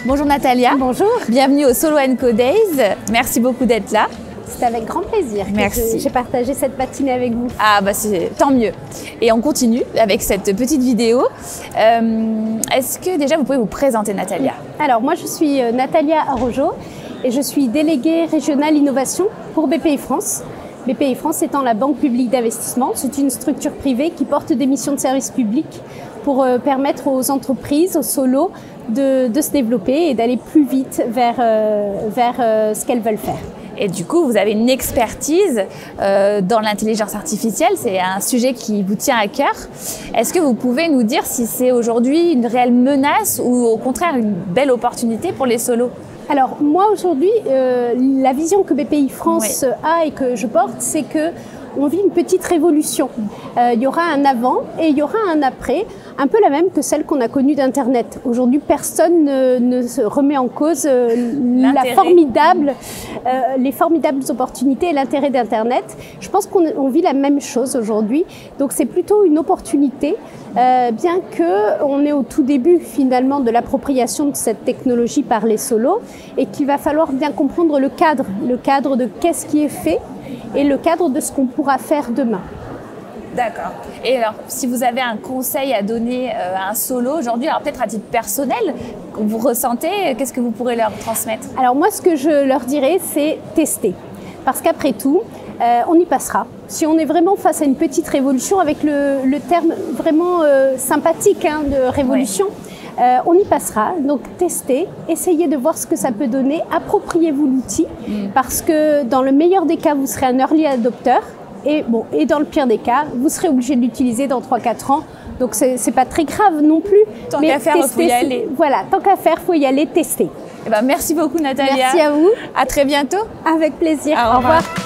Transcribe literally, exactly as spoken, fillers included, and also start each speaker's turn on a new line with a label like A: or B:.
A: Bonjour Natalia.
B: Bonjour.
A: Bienvenue au Solo and Co Days. Merci beaucoup d'être là.
B: C'est avec grand plaisir
A: Merci.
B: que j'ai partagé cette matinée avec vous.
A: Ah bah c'est tant mieux. Et on continue avec cette petite vidéo. Euh, Est-ce que déjà vous pouvez vous présenter Natalia?
B: Alors moi je suis Natalia Arrojo et je suis déléguée régionale innovation pour B P I France. B P I France étant la banque publique d'investissement, c'est une structure privée qui porte des missions de service public pour euh, permettre aux entreprises, aux solos, de, de se développer et d'aller plus vite vers, euh, vers euh, ce qu'elles veulent faire.
A: Et du coup, vous avez une expertise euh, dans l'intelligence artificielle, c'est un sujet qui vous tient à cœur. Est-ce que vous pouvez nous dire si c'est aujourd'hui une réelle menace ou au contraire une belle opportunité pour les solos?
B: Alors moi aujourd'hui, euh, la vision que B P I France
A: oui.
B: a et que je porte, c'est que on vit une petite révolution. Euh, il y aura un avant et il y aura un après, un peu la même que celle qu'on a connue d'Internet. Aujourd'hui, personne ne, ne se remet en cause euh, la formidable, euh, les formidables opportunités et l'intérêt d'Internet. Je pense qu'on on vit la même chose aujourd'hui. Donc c'est plutôt une opportunité, euh, bien qu'on est au tout début finalement de l'appropriation de cette technologie par les solos et qu'il va falloir bien comprendre le cadre, le cadre de qu'est-ce qui est fait et le cadre de ce qu'on pourra faire demain.
A: D'accord. Et alors, si vous avez un conseil à donner à un solo aujourd'hui, alors peut-être à titre personnel, vous ressentez, qu'est-ce que vous pourrez leur transmettre?
B: Alors moi, ce que je leur dirais, c'est tester. Parce qu'après tout, euh, on y passera. Si on est vraiment face à une petite révolution, avec le, le terme vraiment euh, sympathique hein, de révolution, ouais. Euh, on y passera, donc testez, essayez de voir ce que ça peut donner, appropriez-vous l'outil, mmh. parce que dans le meilleur des cas, vous serez un early adopter, et, bon, et dans le pire des cas, vous serez obligé de l'utiliser dans trois quatre ans, donc c'est pas très grave non plus.
A: Tant qu'à faire, il faut y aller.
B: Voilà, tant qu'à faire, il faut y aller tester.
A: Eh ben, merci beaucoup Natalia.
B: Merci à vous.
A: À très bientôt.
B: Avec plaisir.
A: Au revoir.
B: Au revoir.